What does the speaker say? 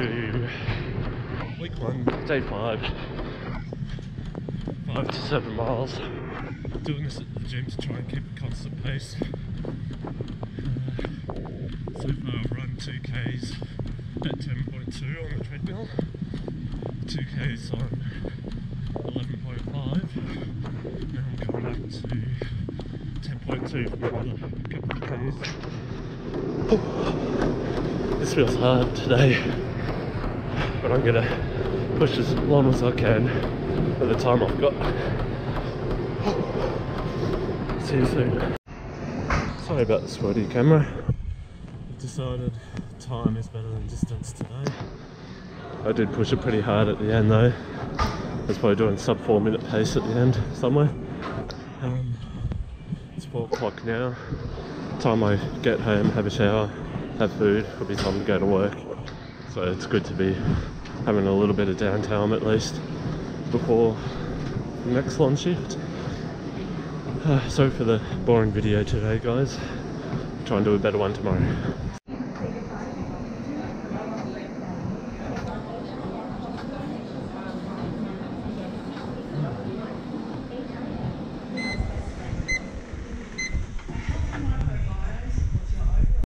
to week 1, day 5, 5 to 7 miles. Doing this at the gym to try and keep a constant pace. So far I've run 2Ks at 10.2 on the treadmill, 2Ks on 11.5, and I'm going back to 10.2 for another couple of Ks. This feels hard today, but I'm gonna push as long as I can for the time I've got. See you soon. Sorry about the sweaty camera. I've decided time is better than distance today. I did push it pretty hard at the end though. I was probably doing sub 4 minute pace at the end somewhere. It's 4 o'clock now. Time I get home, have a shower, have food, it'll be time to go to work. So it's good to be having a little bit of downtime at least before the next long shift. Sorry for the boring video today guys. Try and do a better one tomorrow.